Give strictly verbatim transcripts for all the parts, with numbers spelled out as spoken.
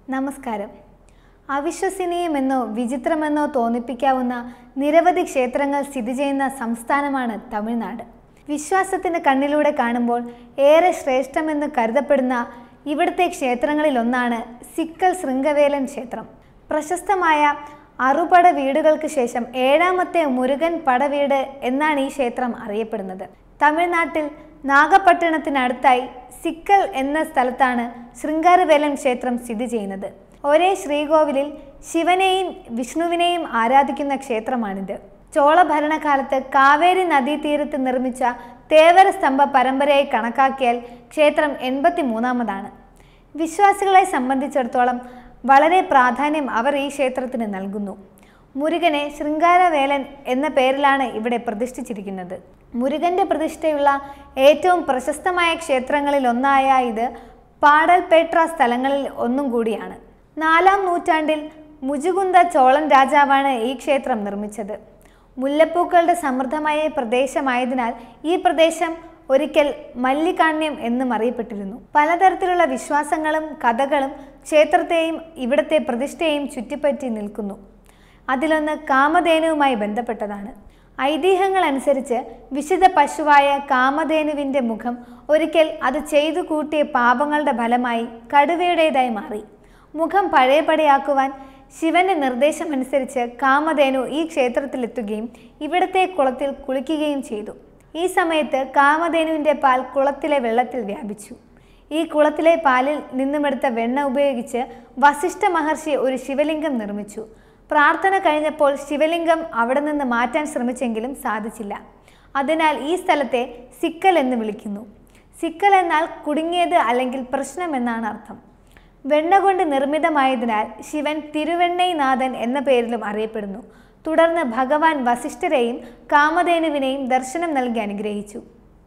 നമസ്കാരം. അവിശ്വസനീയമെന്നോ വിചിത്രമെന്നോ തോന്നിപ്പിക്കാവുന്ന നിരവധി ക്ഷേത്രങ്ങൾ സ്ഥിതി ചെയ്യുന്ന സംസ്ഥാനമാണ് തമിഴ്നാട്. വിശ്വാസത്തിൻ്റെ കണ്ണിലൂടെ കാണുമ്പോൾ ഏറെ ശ്രേഷ്ഠമെന്ന് കരുതപ്പെടുന്ന ഇവിടുത്തെ ക്ഷേത്രങ്ങളിലൊന്നാണ് സിക്കൽ ശൃംഗവേലൻ ക്ഷേത്രം. പ്രശസ്തമായ അറുപട വീടുകൾക്ക് ശേഷം ഏഴാമത്തെ മുരുകൻ പടവീട് എന്നാണ് ഈ ക്ഷേത്രം അറിയപ്പെടുന്നത്. തമിഴ്നാട്ടിൽ നാഗപട്ടണത്തിനടുത്തായി സിക്കൽ എന്ന സ്ഥലത്താണ് ശൃംഗാരവേലൻ ക്ഷേത്രം സ്ഥിതി ചെയ്യുന്നത്. ഒരേ ശ്രീകോവിലിൽ ശിവനെയും വിഷ്ണുവിനെയും ആരാധിക്കുന്ന ക്ഷേത്രമാണിത്. ചോള ഭരണകാലത്ത് കാവേരി നദീതീരത്ത് നിർമ്മിച്ച തേവര സ്തംഭ പരമ്പരയായി കണക്കാക്കിയാൽ ക്ഷേത്രം എൺപത്തി മൂന്നാമതാണ്. വിശ്വാസികളെ സംബന്ധിച്ചിടത്തോളം വളരെ പ്രാധാന്യം അവർ ഈ ക്ഷേത്രത്തിന് നൽകുന്നു. മുരുകനെ ശൃംഗാരവേലൻ എന്ന പേരിലാണ് ഇവിടെ പ്രതിഷ്ഠിച്ചിരിക്കുന്നത്. മുരുകൻ്റെ പ്രതിഷ്ഠയുള്ള ഏറ്റവും പ്രശസ്തമായ ക്ഷേത്രങ്ങളിൽ ഒന്നായ ഇത് പാടൽപേട്ട സ്ഥലങ്ങളിൽ ഒന്നും കൂടിയാണ്. നാലാം നൂറ്റാണ്ടിൽ മുജുകുന്ദ ചോളൻ രാജാവാണ് ഈ ക്ഷേത്രം നിർമ്മിച്ചത്. മുല്ലപ്പൂക്കളുടെ സമൃദ്ധമായ പ്രദേശമായതിനാൽ ഈ പ്രദേശം ഒരിക്കൽ മല്ലികാണ്യം എന്നും അറിയപ്പെട്ടിരുന്നു. പലതരത്തിലുള്ള വിശ്വാസങ്ങളും കഥകളും ക്ഷേത്രത്തെയും ഇവിടുത്തെ പ്രതിഷ്ഠയെയും ചുറ്റിപ്പറ്റി നിൽക്കുന്നു. അതിലൊന്ന് കാമധേനുവുമായി ബന്ധപ്പെട്ടതാണ്. ഐതിഹ്യങ്ങൾ അനുസരിച്ച് വിശുദ്ധ പശുവായ കാമധേനുവിൻ്റെ മുഖം ഒരിക്കൽ അത് ചെയ്തു കൂട്ടിയ പാപങ്ങളുടെ ഫലമായി കടുവയുടേതായി മാറി. മുഖം പഴയപടിയാക്കുവാൻ ശിവന്റെ നിർദ്ദേശമനുസരിച്ച് കാമധേനു ഈ ക്ഷേത്രത്തിലെത്തുകയും ഇവിടുത്തെ കുളത്തിൽ കുളിക്കുകയും ചെയ്തു. ഈ സമയത്ത് കാമധേനുവിൻ്റെ പാൽ കുളത്തിലെ വെള്ളത്തിൽ വ്യാപിച്ചു. ഈ കുളത്തിലെ പാലിൽ നിന്നുമെടുത്ത വെണ്ണ ഉപയോഗിച്ച് വസിഷ്ഠ മഹർഷി ഒരു ശിവലിംഗം നിർമ്മിച്ചു. പ്രാർത്ഥന കഴിഞ്ഞപ്പോൾ ശിവലിംഗം അവിടെ നിന്ന് മാറ്റാൻ ശ്രമിച്ചെങ്കിലും സാധിച്ചില്ല. അതിനാൽ ഈ സ്ഥലത്തെ സിക്കൽ എന്ന് വിളിക്കുന്നു. സിക്കൽ എന്നാൽ കുടുങ്ങിയത് അല്ലെങ്കിൽ പ്രശ്നം എന്നാണ് അർത്ഥം. വെണ്ണ കൊണ്ട് നിർമ്മിതമായതിനാൽ ശിവൻ തിരുവെണ്ണൈനാഥൻ എന്ന പേരിലും അറിയപ്പെടുന്നു. തുടർന്ന് ഭഗവാൻ വസിഷ്ഠരെയും കാമധേനുവിനെയും ദർശനം നൽകി അനുഗ്രഹിച്ചു.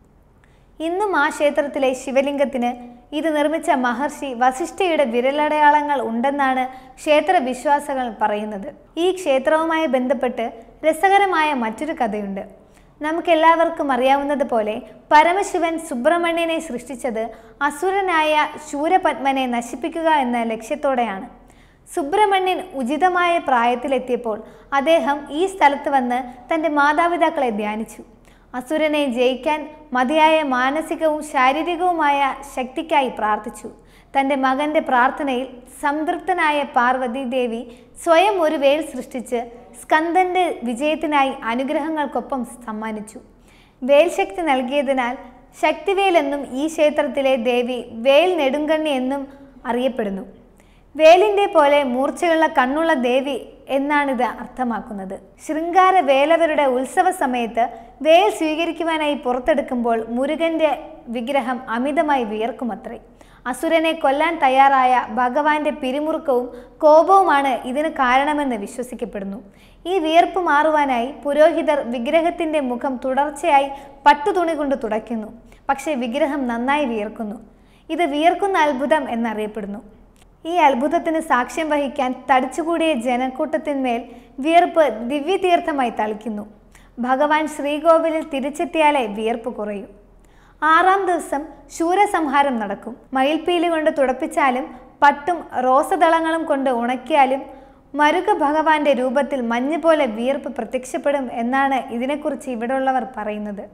ഇന്നും ആ ക്ഷേത്രത്തിലെ ശിവലിംഗത്തിന് ഇത് നിർമ്മിച്ച മഹർഷി വസിഷ്ഠയുടെ വിരലടയാളങ്ങൾ ഉണ്ടെന്നാണ് ക്ഷേത്ര വിശ്വാസികൾ പറയുന്നത്. ഈ ക്ഷേത്രവുമായി ബന്ധപ്പെട്ട് രസകരമായ മറ്റൊരു കഥയുണ്ട്. നമുക്കെല്ലാവർക്കും അറിയാവുന്നതുപോലെ പരമശിവൻ സുബ്രഹ്മണ്യനെ സൃഷ്ടിച്ചത് അസുരനായ ശൂരപത്മനെ നശിപ്പിക്കുക എന്ന ലക്ഷ്യത്തോടെയാണ്. സുബ്രഹ്മണ്യൻ ഉചിതമായ പ്രായത്തിലെത്തിയപ്പോൾ അദ്ദേഹം ഈ സ്ഥലത്ത് വന്ന് തൻ്റെ മാതാപിതാക്കളെ ധ്യാനിച്ചു. അസുരനെ ജയിക്കാൻ മതിയായ മാനസികവും ശാരീരികവുമായ ശക്തിക്കായി പ്രാർത്ഥിച്ചു. തൻ്റെ മകൻ്റെ പ്രാർത്ഥനയിൽ സംതൃപ്തനായ പാർവതി ദേവി സ്വയം ഒരു വേൽ സൃഷ്ടിച്ച് സ്കന്ദൻ്റെ വിജയത്തിനായി അനുഗ്രഹങ്ങൾക്കൊപ്പം സമ്മാനിച്ചു. വേൽ ശക്തി നൽകിയതിനാൽ ശക്തിവേൽ എന്നും ഈ ക്ഷേത്രത്തിലെ ദേവി വേൽ നെടുങ്കണ്ണി എന്നും അറിയപ്പെടുന്നു. വേലിൻ്റെ പോലെ മൂർച്ചയുള്ള കണ്ണുള്ള ദേവി എന്നാണിത് അർത്ഥമാക്കുന്നത്. ശൃംഗാര വേലവരുടെ ഉത്സവ സമയത്ത് വേൽ സ്വീകരിക്കുവാനായി പുറത്തെടുക്കുമ്പോൾ മുരുകൻ്റെ വിഗ്രഹം അമിതമായി വിയർക്കുമത്രേ. അസുരനെ കൊല്ലാൻ തയ്യാറായ ഭഗവാന്റെ പിരിമുറുക്കവും കോപവുമാണ് ഇതിന് കാരണമെന്ന് വിശ്വസിക്കപ്പെടുന്നു. ഈ വിയർപ്പ് മാറുവാനായി പുരോഹിതർ വിഗ്രഹത്തിൻ്റെ മുഖം തുടർച്ചയായി പട്ടുതുണി കൊണ്ട് തുടയ്ക്കുന്നു. പക്ഷേ വിഗ്രഹം നന്നായി വിയർക്കുന്നു. ഇത് വിയർക്കുന്ന അത്ഭുതം എന്നറിയപ്പെടുന്നു. ഈ അത്ഭുതത്തിന് സാക്ഷ്യം വഹിക്കാൻ തടിച്ചുകൂടിയ ജനക്കൂട്ടത്തിന്മേൽ വിയർപ്പ് ദിവ്യതീർത്ഥമായി തളിക്കുന്നു. ഭഗവാൻ ശ്രീകോവിലിൽ തിരിച്ചെത്തിയാലേ വിയർപ്പ് കുറയൂ. ആറാം ദിവസം ശൂരസംഹാരം നടക്കും. മയിൽപ്പീലി കൊണ്ട് തുടപ്പിച്ചാലും പട്ടും റോസദളങ്ങളും കൊണ്ട് ഉണക്കിയാലും മരുക ഭഗവാന്റെ രൂപത്തിൽ മഞ്ഞ് പോലെ വിയർപ്പ് പ്രത്യക്ഷപ്പെടും എന്നാണ് ഇതിനെക്കുറിച്ച് ഇവിടെയുള്ളവർ പറയുന്നത്.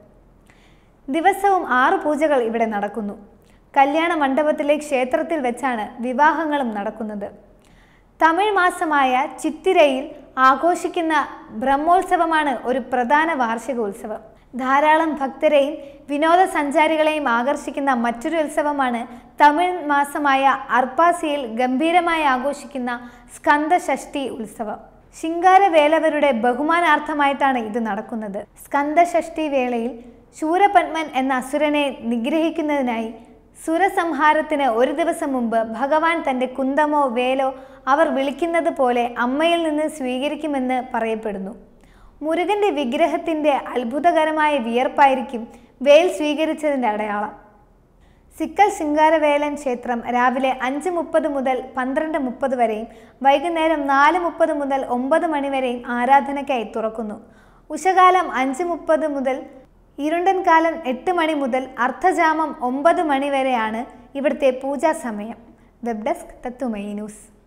ദിവസവും ആറ് പൂജകൾ ഇവിടെ നടക്കുന്നു. കല്യാണ മണ്ഡപത്തിലെ ക്ഷേത്രത്തിൽ വെച്ചാണ് വിവാഹങ്ങളും നടക്കുന്നത്. തമിഴ് മാസമായ ചിത്തിരയിൽ ആഘോഷിക്കുന്ന ബ്രഹ്മോത്സവമാണ് ഒരു പ്രധാന വാർഷിക ഉത്സവം. ധാരാളം ഭക്തരെയും വിനോദസഞ്ചാരികളെയും ആകർഷിക്കുന്ന മറ്റൊരു ഉത്സവമാണ് തമിഴ് മാസമായ അർപ്പാസിയിൽ ഗംഭീരമായി ആഘോഷിക്കുന്ന സ്കന്ദഷഷ്ഠി ഉത്സവം. ശൃംഗാരവേലവരുടെ ബഹുമാനാർത്ഥമായിട്ടാണ് ഇത് നടക്കുന്നത്. സ്കന്ദഷഷ്ഠി വേളയിൽ ശൂരപത്മൻ എന്ന അസുരനെ നിഗ്രഹിക്കുന്നതിനായി സുരസംഹാരത്തിന് ഒരു ദിവസം മുമ്പ് ഭഗവാൻ തൻ്റെ കുന്തമോ വേലോ അവർ വിളിക്കുന്നത് പോലെ അമ്മയിൽ നിന്ന് സ്വീകരിക്കുമെന്ന് പറയപ്പെടുന്നു. മുരുകൻ്റെ വിഗ്രഹത്തിൻ്റെ അത്ഭുതകരമായ വിയർപ്പായിരിക്കും വേൽ സ്വീകരിച്ചതിൻ്റെ അടയാളം. സിക്കൽ ശൃംഗാരവേലൻ ക്ഷേത്രം രാവിലെ അഞ്ച് മുപ്പത് മുതൽ പന്ത്രണ്ട് മുപ്പത് വരെയും വൈകുന്നേരം നാല് മുപ്പത് മുതൽ ഒമ്പത് മണി വരെയും ആരാധനയ്ക്കായി തുറക്കുന്നു. ഉഷകാലം അഞ്ച് മുപ്പത് മുതൽ ഇരുണ്ടൻ കാലം എട്ട് മണി മുതൽ അർദ്ധജാമം ഒമ്പത് മണി വരെയാണ് ഇവിടുത്തെ പൂജാ സമയം. Web desk Tatwamayi news.